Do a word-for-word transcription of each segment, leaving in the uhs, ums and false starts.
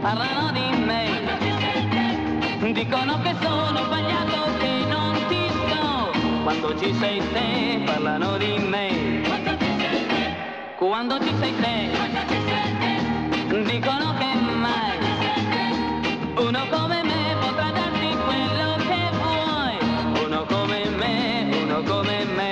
parlano di me, dicono che sono sbagliato, che non ti sto. Quando ci sei te, parlano di me. Quando ci sei te, dicono che mai uno come me potrà darti quello che vuoi. Uno come me, uno come me.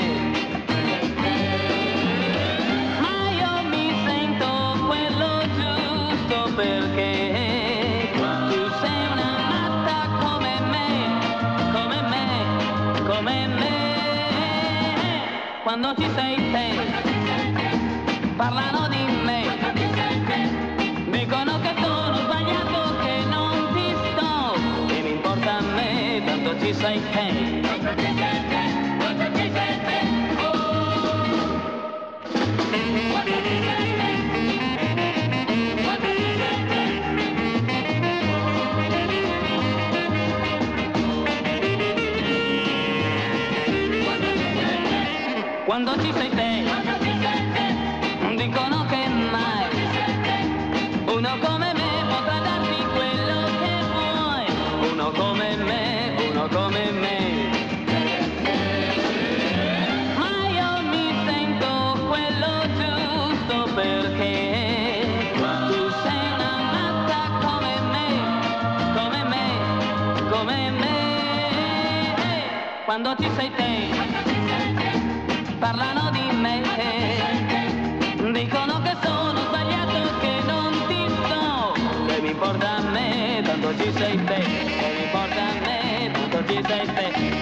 Ma io mi sento quello giusto perché tu sei una matta come me, come me, come me. Quando ci sei te, parlano di me, dicono che sono sbagliato, che non ti sto, che mi importa a me, tanto ci sei te. Tanto ci sei te, tanto ci sei te. Oh. Quando ci sei te, quando ci sei te. Quando ci sei te, dicono che mai uno come me potrà darti quello che vuoi. Uno come me, uno come me. Ma io mi sento quello giusto perché tu sei una matta come me, come me, come me. Quando ci sei te, parlano di me, dicono che sono sbagliato, che non ti sto, che mi importa a me, tanto ci sei te, che mi importa a me, tanto ci sei te.